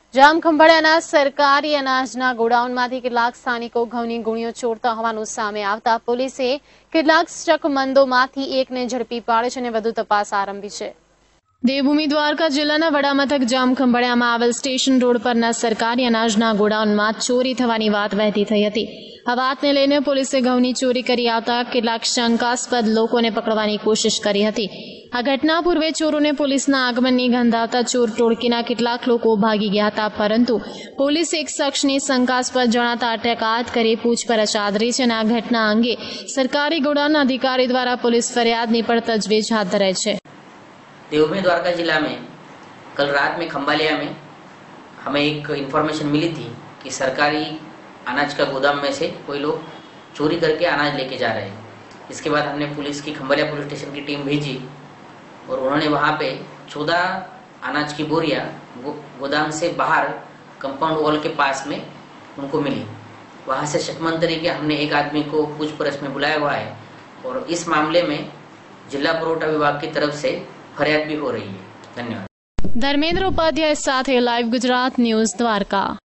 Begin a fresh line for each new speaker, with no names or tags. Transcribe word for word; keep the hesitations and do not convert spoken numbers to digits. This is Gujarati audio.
જામખંભાળિયાના સરકારી અનાજના ગોડાઉનમાંથી કેટલાક સ્થાનિકો ઘઉંની ગુણીઓ ચોરતા હોવાનું સામે આવતા પોલીસે કેટલાક શકમંદોમાંથી એકને ઝડપી પાડી છે અને વધુ તપાસ આરંભી છે। દેવભૂમિ દ્વારકા જિલ્લાના વડામથક જામખંભાળિયામાં આવેલ સ્ટેશન રોડ પરના સરકારી અનાજના ગોડાઉનમાં ચોરી થવાની વાત વહેતી થઈ હતી। આ વાતને લઈને પોલીસે ઘઉંની ચોરી કરી આવતા કેટલાક શંકાસ્પદ લોકોને પકડવાની કોશિશ કરી હતી। આ ઘટના પૂર્વે ચોરોને પોલીસના આગમનની ગંધ આવતા ચોર ટોળકીના કેટલાક લોકો ભાગી ગયા હતા, પરંતુ પોલીસે એક શખ્સની શંકાસ્પદ જણાતા અટકાયત કરી પૂછપરછ આદરી છે અને આ ઘટના અંગે સરકારી ગોડાઉન અધિकारी દ્વારા पुलिस फरियादनी पर तजवीज हाथ धराई है।
देवभूमि द्वारका जिला में कल रात में खंभालिया में हमें एक इन्फॉर्मेशन मिली थी कि सरकारी अनाज का गोदाम में से कोई लोग चोरी करके अनाज लेके जा रहे हैं। इसके बाद हमने पुलिस की खंभालिया पुलिस स्टेशन की टीम भेजी और उन्होंने वहाँ पे चौदह अनाज की बोरियाँ गो, गोदाम से बाहर कंपाउंड वॉल के पास में उनको मिली। वहाँ से शकमंद तरीके हमने एक आदमी को पूछपरछ में बुलाया हुआ है और इस मामले में जिला पुरवठा विभाग की तरफ से फरियाद भी हो रही है। धन्यवाद।
धर्मेंद्र उपाध्याय साथे लाइव गुजरात न्यूज द्वारका।